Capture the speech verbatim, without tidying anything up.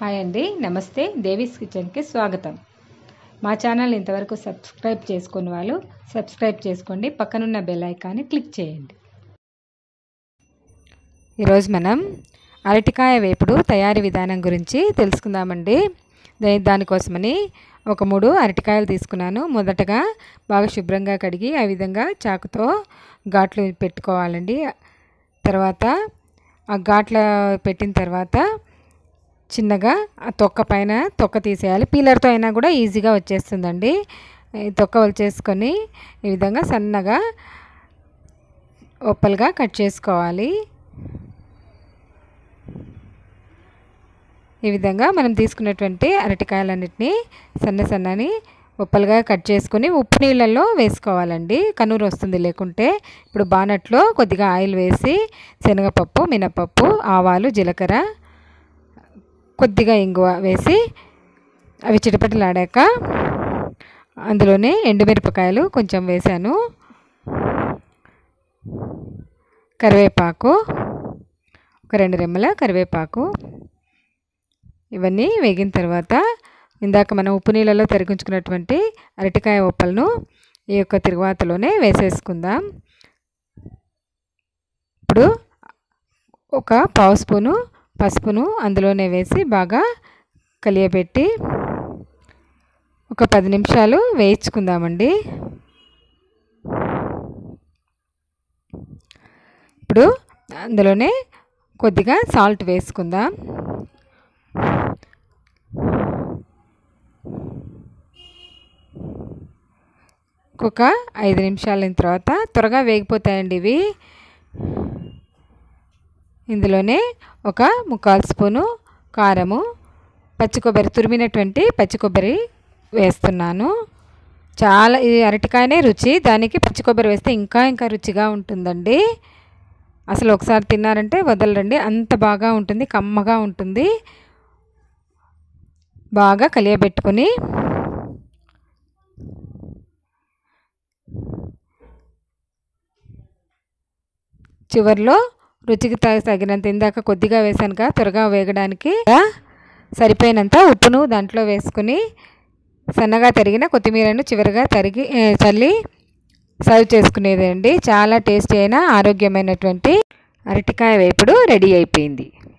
Hi అండి, నమస్తే. దేవీస్ కిచెన్కి స్వాగతం. మా ఛానల్ ఇంతవరకు సబ్స్క్రైబ్ చేసుకున్న వాళ్ళు సబ్స్క్రైబ్ చేసుకోండి, పక్కనున్న బెల్ ఐకాన్ని క్లిక్ చేయండి. ఈరోజు మనం అరటికాయ వేపుడు తయారీ విధానం గురించి తెలుసుకుందామండి. దానికోసమని ఒక మూడు అరటికాయలు తీసుకున్నాను. మొదటగా బాగా శుభ్రంగా కడిగి ఆ విధంగా చాకుతో ఘాట్లు పెట్టుకోవాలండి. తర్వాత ఆ ఘాట్ల పెట్టిన తర్వాత చిన్నగా ఆ తొక్క పైన తొక్క తీసేయాలి. పీలర్తో అయినా కూడా ఈజీగా వచ్చేస్తుందండి. తొక్క వచ్చేసుకొని ఈ విధంగా సన్నగా ఒప్పలుగా కట్ చేసుకోవాలి. ఈ విధంగా మనం తీసుకున్నటువంటి అరటికాయలన్నిటినీ సన్న సన్నని ఒప్పలుగా కట్ చేసుకొని ఉప్పు నీళ్ళల్లో వేసుకోవాలండి, కనూరు వస్తుంది లేకుంటే. ఇప్పుడు బానట్లో కొద్దిగా ఆయిల్ వేసి శనగపప్పు, మినపప్పు, ఆవాలు, జీలకర్ర, కొద్దిగా ఇంగువ వేసి అవి చిటపటలాడాక అందులోనే ఎండుమిరపకాయలు కొంచెం వేసాను, కరివేపాకు ఒక రెండు రెమ్మల కరివేపాకు. ఇవన్నీ వేగిన తర్వాత ఇందాక మనం ఉప్పు నీళ్ళలో తరిగించుకున్నటువంటి అరటికాయ ఉప్పలను ఈ యొక్క తిరువాతలోనే వేసేసుకుందాం. ఇప్పుడు ఒక పావు స్పూను పసుపును అందులోనే వేసి బాగా కలియబెట్టి ఒక పది నిమిషాలు వేయించుకుందామండి. ఇప్పుడు అందులోనే కొద్దిగా సాల్ట్ వేసుకుందాం. ఒక ఐదు నిమిషాల తర్వాత త్వరగా వేగిపోతాయండి ఇవి. ఇందులోనే ఒక ముక్కాలు స్పూను కారము, పచ్చి కొబ్బరి, తురిమినటువంటి పచ్చి కొబ్బరి వేస్తున్నాను. చాలా ఇది అరటికాయనే రుచి, దానికి పచ్చి కొబ్బరి వేస్తే ఇంకా ఇంకా రుచిగా ఉంటుందండి. అసలు ఒకసారి తిన్నారంటే వదలరండి, అంత బాగా ఉంటుంది, కమ్మగా ఉంటుంది. బాగా కలియబెట్టుకొని చివరిలో రుచికి తగినంత, ఇందాక కొద్దిగా వేసానుక త్వరగా వేగడానికి సరిపోయినంత ఉప్పును దాంట్లో వేసుకుని సన్నగా తరిగిన కొత్తిమీరను చివరిగా తరిగి చల్లి సర్వ్ చేసుకునేదండి. చాలా టేస్టీ అయిన ఆరోగ్యమైనటువంటి అరటికాయ వేపుడు రెడీ అయిపోయింది.